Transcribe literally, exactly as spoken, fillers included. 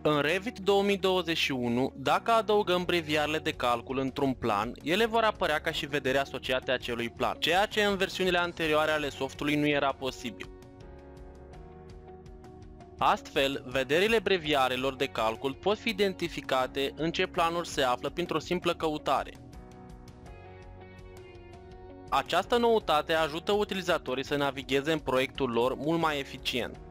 În Revit două mii douăzeci și unu, dacă adăugăm breviarele de calcul într-un plan, ele vor apărea ca și vederi asociate acelui plan, ceea ce în versiunile anterioare ale softului nu era posibil. Astfel, vederile breviarelor de calcul pot fi identificate în ce planuri se află printr-o simplă căutare. Această noutate ajută utilizatorii să navigheze în proiectul lor mult mai eficient.